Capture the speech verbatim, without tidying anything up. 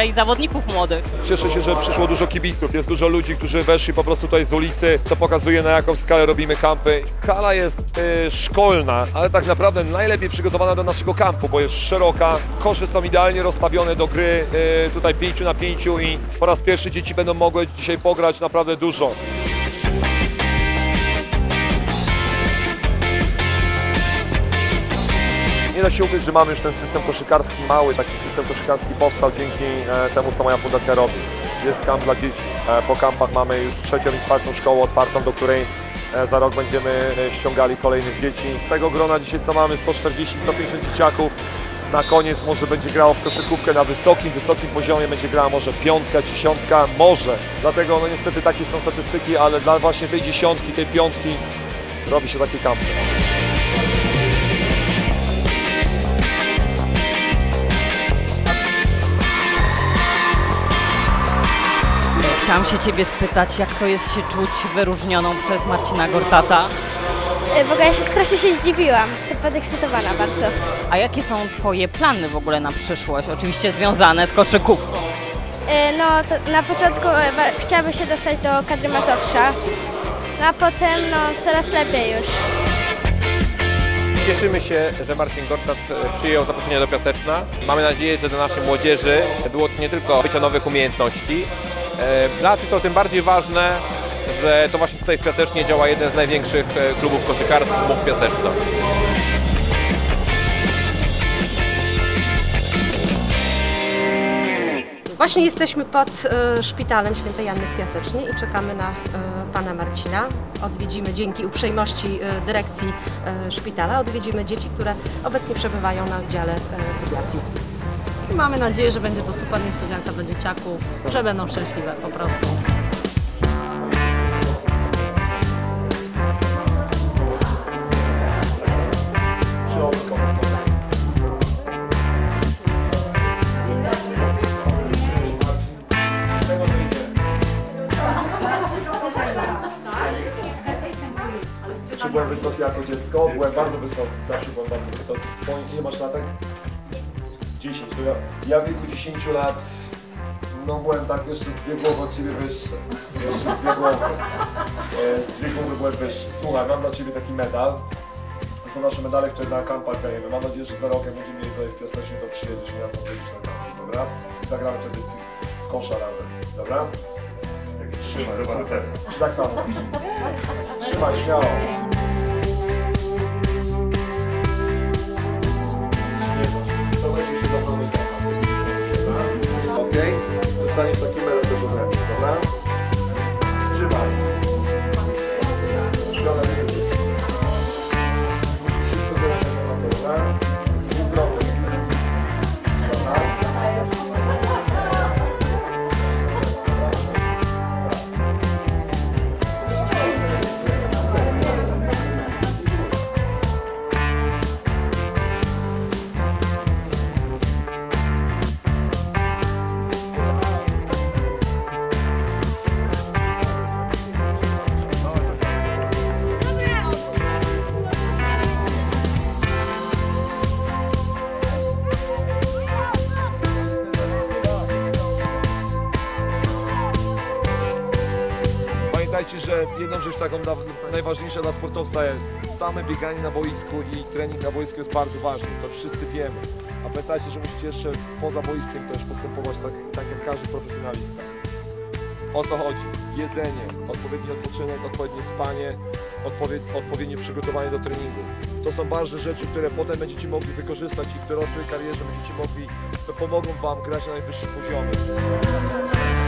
kadrę i zawodników młodych. Cieszę się, że przyszło dużo kibiców, jest dużo ludzi, którzy weszli po prostu tutaj z ulicy. To pokazuje, na jaką skalę robimy kampy. Hala jest y, szkolna, ale tak naprawdę najlepiej przygotowana do naszego kampu, bo jest szeroka. Kosze są idealnie rozstawione do gry, y, tutaj pięciu na pięciu i po raz pierwszy dzieci będą mogły dzisiaj pograć naprawdę dużo. Nie da się ukryć, że mamy już ten system koszykarski mały, taki system koszykarski powstał dzięki e, temu, co moja fundacja robi. Jest kamp dla dzieci. E, po kampach mamy już trzecią i czwartą szkołę otwartą, do której e, za rok będziemy e, ściągali kolejnych dzieci. Z tego grona dzisiaj co mamy sto czterdzieści do stu pięćdziesięciu dzieciaków. Na koniec może będzie grało w koszykówkę na wysokim, wysokim poziomie, będzie grała może piątka, dziesiątka, może. Dlatego no niestety takie są statystyki, ale dla właśnie tej dziesiątki, tej piątki robi się takie kampy. Chciałam się Ciebie spytać, jak to jest się czuć wyróżnioną przez Marcina Gortata? W ogóle ja się strasznie się zdziwiłam, jestem podekscytowana bardzo. A jakie są Twoje plany w ogóle na przyszłość? Oczywiście związane z koszykówką. No to na początku chciałabym się dostać do kadry Mazowsza, no a potem no coraz lepiej już. Cieszymy się, że Marcin Gortat przyjął zaproszenie do Piaseczna. Mamy nadzieję, że dla naszej młodzieży było to nie tylko bycie nowych umiejętności. Dla nas jest to tym bardziej ważne, że to właśnie tutaj w Piasecznie działa jeden z największych klubów koszykarskich, klubów Piaseczna. Właśnie jesteśmy pod y, szpitalem Świętej Anny w Piasecznie i czekamy na y, pana Marcina. Odwiedzimy dzięki uprzejmości y, dyrekcji y, szpitala, odwiedzimy dzieci, które obecnie przebywają na oddziale y, pediatrii. I mamy nadzieję, że będzie to super niespodzianka dla dzieciaków, że będą szczęśliwe po prostu. Czy byłem wysoki jako dziecko? Byłem bardzo wysoki, zawsze byłem bardzo wysoki. Twoje, ile masz latek? dziesięć. To ja, ja w wieku dziesięciu lat, no byłem tak jeszcze z dwie głowy od Ciebie wyższy. Jeszcze z dwie głowy. E, z dwie głowy byłem wyższy. Słuchaj, mam dla Ciebie taki medal. To są nasze medale, które na kampach dajemy. Mam nadzieję, że za rok, jak będziemy mieli tutaj w Piasecznie, to przyjedziesz i nas odwiedzisz na kampie, dobra? I zagramy sobie w kosza razem, dobra? Trzymaj, super. Tak samo. Trzymaj, śmiało. To będzie się dobrze wygląda. Okej? Dostaniesz taki medal też ode mnie, dobra? Trzymaj. Szkoda, nie wiem. Musisz szybko zbierać się na to, dobra? Zdrowy. Pamiętajcie, że jedną rzecz taką najważniejsza dla sportowca jest same bieganie na boisku i trening na boisku jest bardzo ważny, to wszyscy wiemy. A pamiętajcie, że musicie jeszcze poza boiskiem też postępować tak, tak jak każdy profesjonalista. O co chodzi? Jedzenie, odpowiedni odpoczynek, odpowiednie spanie, odpowied odpowiednie przygotowanie do treningu. To są ważne rzeczy, które potem będziecie mogli wykorzystać i w dorosłej karierze będziecie mogli, to pomogą Wam grać na najwyższym poziomie.